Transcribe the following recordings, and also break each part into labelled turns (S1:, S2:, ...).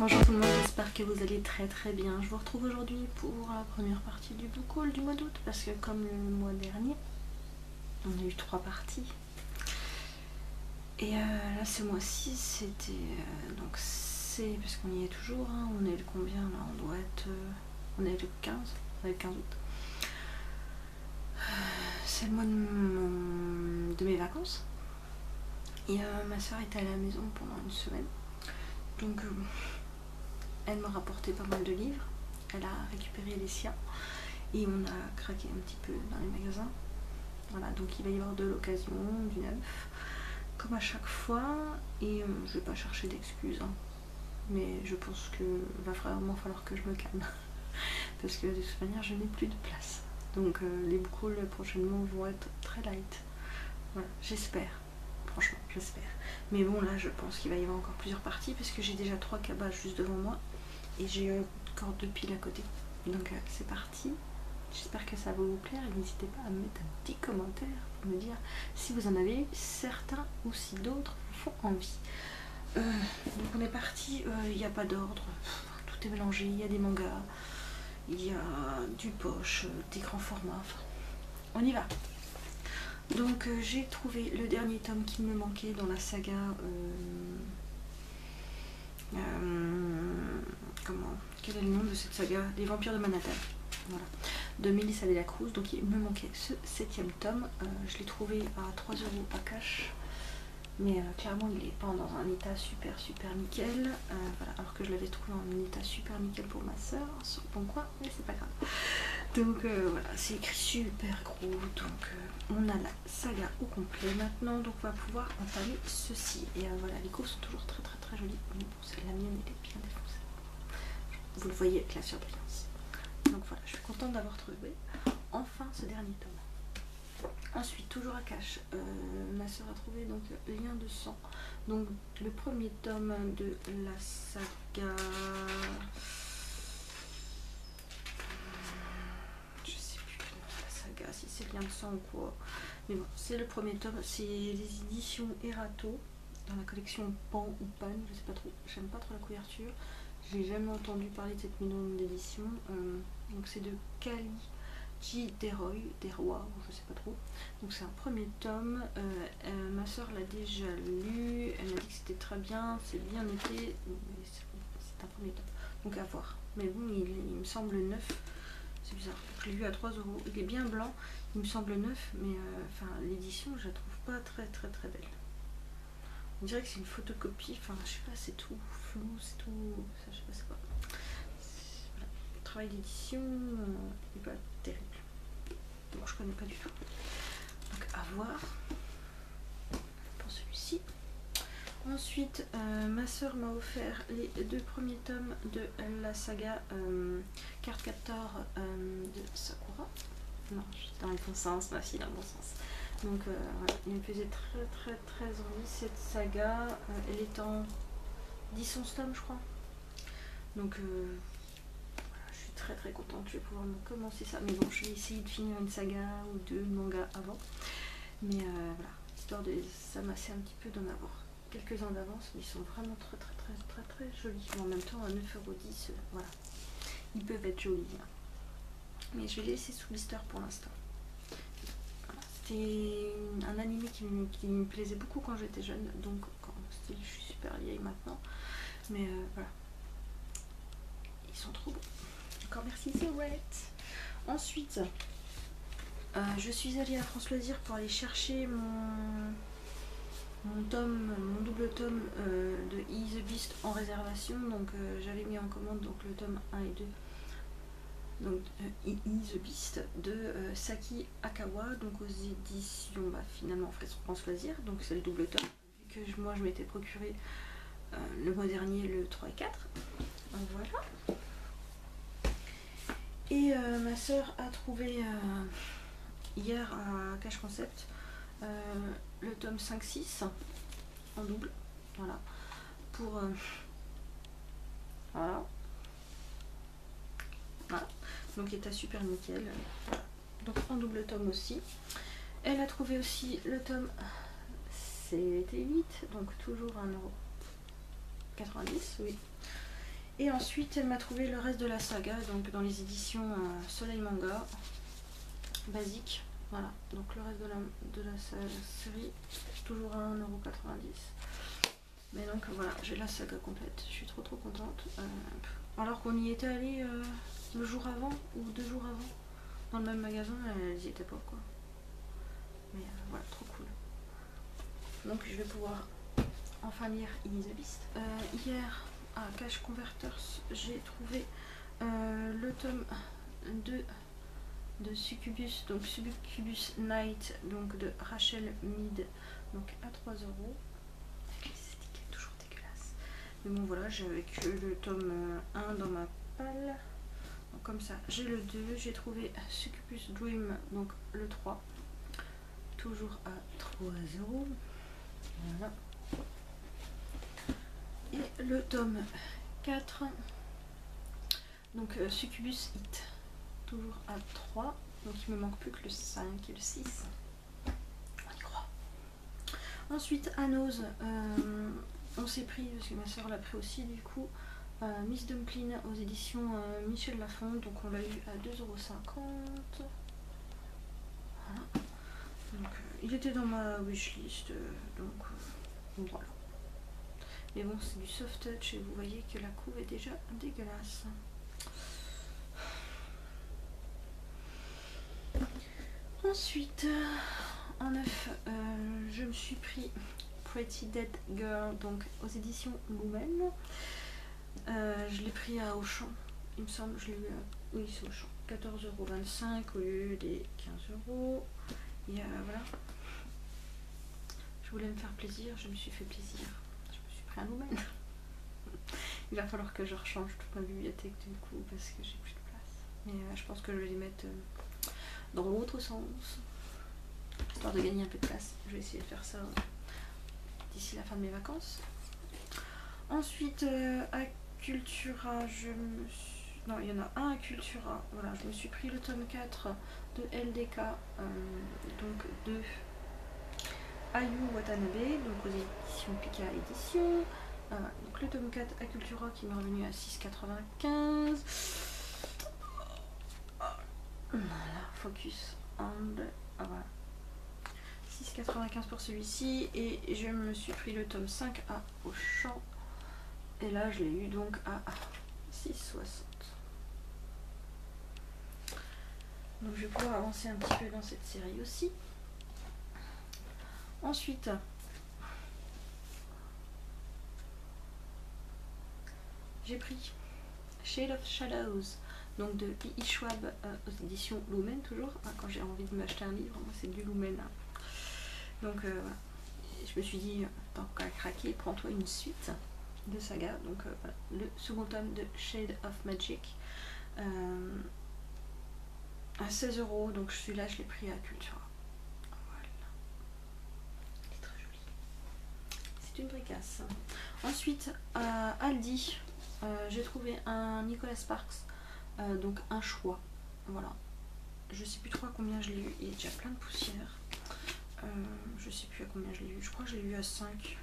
S1: Bonjour tout le monde, j'espère que vous allez très bien. Je vous retrouve aujourd'hui pour la première partie du book haul du mois d'août parce que comme le mois dernier, on a eu 3 parties. Et là ce mois-ci c'était donc c'est parce qu'on y est toujours, hein, on est le combien là, on doit être on est le 15, on est le 15 août. C'est le mois de mes vacances. Et ma soeur était à la maison pendant une semaine. Donc elle m'a rapporté pas mal de livres. Elle a récupéré les siens. Et on a craqué un petit peu dans les magasins. Voilà, donc il va y avoir de l'occasion, du neuf, comme à chaque fois. Et je vais pas chercher d'excuses. Hein. Mais je pense que va vraiment falloir que je me calme. Parce que de toute manière, je n'ai plus de place. Donc les book hauls prochainement vont être très light. Voilà, j'espère. Franchement, j'espère. Mais bon, là, je pense qu'il va y avoir encore plusieurs parties parce que j'ai déjà 3 cabas juste devant moi et j'ai encore 2 piles à côté. Donc, c'est parti. J'espère que ça va vous plaire. N'hésitez pas à me mettre un petit commentaire pour me dire si vous en avez eu certains ou si d'autres vous font envie. Donc, on est parti. Il n'y a pas d'ordre. Tout est mélangé. Il y a des mangas, il y a du poche, des grands formats. Enfin, on y va. Donc j'ai trouvé le dernier tome qui me manquait dans la saga quel est le nom de cette saga? Les Vampires de Manhattan, voilà, de Melissa Dela Cruz. Donc il me manquait ce 7e tome. Je l'ai trouvé à 3 € à cash, mais clairement il est pas dans un état super nickel, voilà, alors que je l'avais trouvé en état super nickel pour ma soeur sur le bon coin, mais c'est pas grave. Donc voilà, c'est écrit super gros. Donc on a la saga au complet maintenant, donc on va pouvoir entamer ceci. Et voilà, les couves sont toujours très jolies. Mais bon, celle de la mienne elle est bien défoncée. Vous le voyez avec la surbrillance. Donc voilà, je suis contente d'avoir trouvé enfin ce dernier tome. Ensuite, toujours à cash, ma soeur a trouvé donc Lien de sang. Donc le premier tome de la saga. Si c'est Lien de sang ou quoi, mais bon, c'est le premier tome, c'est les éditions Erato dans la collection Pan ou Pan, je sais pas trop, j'aime pas trop la couverture, j'ai jamais entendu parler de cette maison d'édition. Donc c'est de Kali G. Deroy, je sais pas trop. Donc c'est un premier tome. Ma soeur l'a déjà lu, elle m'a dit que c'était très bien, c'est bien noté, c'est un premier tome, donc à voir. Mais bon, il me semble neuf. C'est bizarre, je l'ai vu à 3 €. Il est bien blanc, il me semble neuf, mais enfin l'édition, je la trouve pas très belle. On dirait que c'est une photocopie, enfin je sais pas, c'est tout flou, c'est tout. Ça, je sais pas, c'est quoi. Voilà. Le travail d'édition n'est pas terrible. Bon, je connais pas du tout. Donc à voir pour celui-ci. Ensuite, ma soeur m'a offert les 2 premiers tomes de la saga Cardcaptor de Sakura. Non, je suis dans le bon sens, ma fille dans le bon sens. Donc voilà, il me faisait très envie cette saga. Elle est en 10-11 tomes, je crois. Donc voilà, je suis très contente. Je vais pouvoir me commencer ça. Mais bon, je vais essayer de finir une saga ou 2 mangas avant. Mais voilà, histoire de s'amasser un petit peu, d'en avoir quelques-uns d'avance, mais ils sont vraiment très jolis. Mais en même temps, à 9,10 €, voilà, ils peuvent être jolis. Hein. Mais je vais les laisser sous blister pour l'instant. Voilà. C'était un animé qui me plaisait beaucoup quand j'étais jeune, donc je suis super vieille maintenant. Mais voilà, ils sont trop beaux. Encore merci, c'est right. Ensuite, je suis allée à France Loisirs pour aller chercher mon double tome de E the Beast en réservation. Donc j'avais mis en commande donc le tome 1 et 2. Donc E the Beast de Saki Akawa, donc aux éditions finalement France Loisirs. Donc c'est le double tome. Vu que moi je m'étais procuré le mois dernier le 3 et 4. Donc voilà. Et ma soeur a trouvé hier à Cash Concept le tome 5-6 en double, voilà, pour voilà, donc état super nickel, voilà. Donc en double tome aussi. Elle a trouvé aussi le tome 7 et 8, donc toujours 1,90 €, oui. Et ensuite elle m'a trouvé le reste de la saga, donc dans les éditions Soleil Manga, basique. Voilà, donc le reste de la série, toujours à 1,90 €. Mais donc voilà, j'ai la saga complète, je suis trop contente. Alors qu'on y était allé le jour avant ou 2 jours avant, dans le même magasin, elles y étaient pas quoi. Mais voilà, trop cool. Donc je vais pouvoir enfin lire Inis Abyss. Hier à Cash Converters, j'ai trouvé le tome 2 de Succubus, donc Succubus Night, donc de Rachel Mead, donc à 3 €. Les étiquettes toujours dégueulasses. Mais bon voilà, j'ai avec le tome 1 dans ma palle. Donc, comme ça, j'ai le 2, j'ai trouvé Succubus Dream, donc le 3, toujours à 3 €. Voilà. Et le tome 4, donc Succubus Hit, toujours à 3, donc il me manque plus que le 5 et le 6. On y croit. Ensuite, Anos, on s'est pris, parce que ma soeur l'a pris aussi du coup, Miss Dumpling aux éditions Michel Lafon, donc on l'a eu à 2,50 €. Voilà. Donc il était dans ma wishlist, donc voilà. Mais bon, c'est du soft touch et vous voyez que la couve est déjà dégueulasse. Ensuite, en neuf, je me suis pris Pretty Dead Girl, donc aux éditions Lumen. Je l'ai pris à Auchan, il me semble, je l'ai eu à... Oui, c'est Auchan. 14,25 € au lieu des 15 €. Et voilà. Je voulais me faire plaisir, je me suis fait plaisir. Je me suis pris un Lumen. Il va falloir que je rechange toute ma bibliothèque du coup parce que j'ai plus de place. Mais je pense que je vais les mettre dans l'autre sens, histoire de gagner un peu de place. Je vais essayer de faire ça d'ici la fin de mes vacances. Ensuite, à Cultura, non, il y en a un à Cultura. Voilà, je me suis pris le tome 4 de LDK, donc de Ayu Watanabe, donc aux éditions Pika Édition. Donc le tome 4 à Cultura qui m'est revenu à 6,95 €. Voilà, focus and... voilà. 6,95 € pour celui-ci. Et je me suis pris le tome 5 à Auchan. Et là, je l'ai eu donc à 6,60 €. Donc je vais pouvoir avancer un petit peu dans cette série aussi. Ensuite, j'ai pris Shade of Shadows, donc de I.I. Schwab aux éditions Lumen toujours. Quand j'ai envie de m'acheter un livre, moi c'est du Lumen. Donc voilà. Je me suis dit, tant qu'à craquer, prends-toi une suite de saga. Donc voilà, le second tome de Shade of Magic à 16 €. Donc celui-là, je l'ai pris à Cultura. Voilà. Il est très joli. C'est une bricasse. Ensuite, à Aldi, j'ai trouvé un Nicolas Sparks, donc un choix. Voilà. Je sais plus trop à combien je l'ai eu. Il y a déjà plein de poussière. Je sais plus à combien je l'ai eu. Je crois que je l'ai eu à 5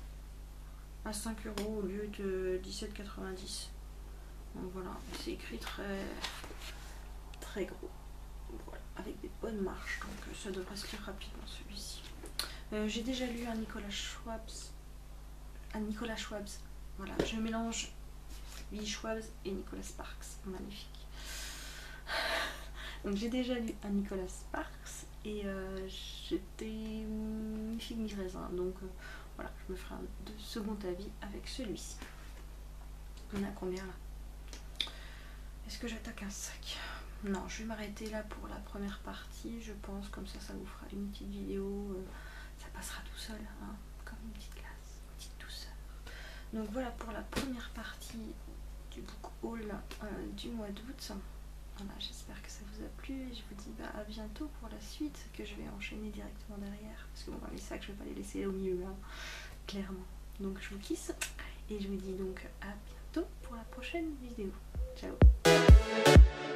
S1: € au lieu de 17,90 €. Donc voilà, c'est écrit très gros. Voilà, avec des bonnes marches, donc ça devrait se lire rapidement celui-ci. J'ai déjà lu un Nicolas Schwabs. Voilà, je mélange I.I. Schwab et Nicolas Sparks. Magnifique. Donc j'ai déjà lu un Nicolas Sparks et j'étais mi-figue mi-raisin. Donc voilà, je me ferai un second avis avec celui-ci. On a combien là? Est-ce que j'attaque un sac? Non, je vais m'arrêter là pour la première partie, je pense. Comme ça, ça vous fera une petite vidéo. Ça passera tout seul, hein, comme une petite glace, une petite douceur. Donc voilà pour la première partie du book haul du mois d'août. Voilà, j'espère que ça vous a plu et je vous dis à bientôt pour la suite que je vais enchaîner directement derrière. Parce que bon, les sacs, je vais pas les laisser au milieu, hein, clairement. Donc je vous kiss et je vous dis donc à bientôt pour la prochaine vidéo. Ciao.